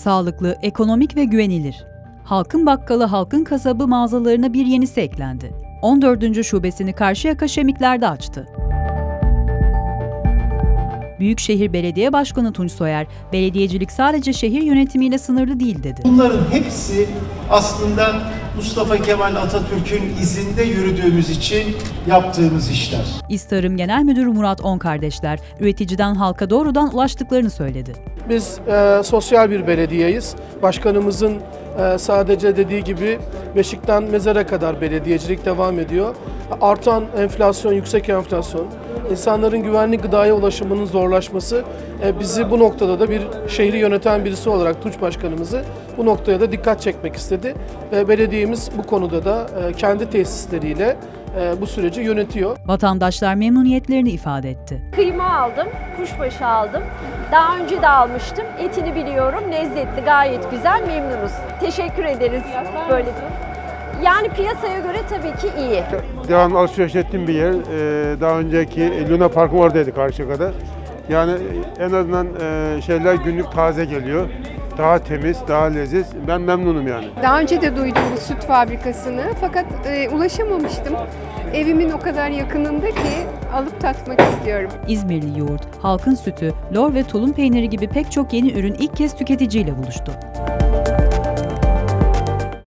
Sağlıklı, ekonomik ve güvenilir. Halkın Bakkalı, Halkın Kasabı mağazalarına bir yenisi eklendi. 14. şubesini Karşıyaka Şemikler'de açtı. Büyükşehir Belediye Başkanı Tunç Soyer, belediyecilik sadece şehir yönetimiyle sınırlı değil dedi. Bunların hepsi aslında Mustafa Kemal Atatürk'ün izinde yürüdüğümüz için yaptığımız işler. İSTAR'ım Genel Müdürü Murat Onkardeşler, üreticiden halka doğrudan ulaştıklarını söyledi. Biz sosyal bir belediyeyiz. Başkanımızın sadece dediği gibi beşikten mezara kadar belediyecilik devam ediyor. Artan enflasyon, yüksek enflasyon, insanların güvenli gıdaya ulaşımının zorlaşması bizi bu noktada da bir şehri yöneten birisi olarak Tunç Başkanımızı bu noktaya da dikkat çekmek istedi. Belediyemiz bu konuda da kendi tesisleriyle bu süreci yönetiyor. Vatandaşlar memnuniyetlerini ifade etti. Kıyma aldım, kuşbaşı aldım. Daha önce de almıştım. Etini biliyorum, lezzetli, gayet güzel, memnunuz. Teşekkür ederiz böyle. Yani piyasaya göre tabii ki iyi. Devamlı alışveriş ettiğim bir yer. Daha önceki Luna Park'ın oradaydı Karşıyaka'da. Yani en azından şeyler günlük taze geliyor. Daha temiz, daha leziz. Ben memnunum yani. Daha önce de duydum bu süt fabrikasını fakat ulaşamamıştım. Evimin o kadar yakınında ki alıp tatmak istiyorum. İzmirli yoğurt, halkın sütü, lor ve tulum peyniri gibi pek çok yeni ürün ilk kez tüketiciyle buluştu.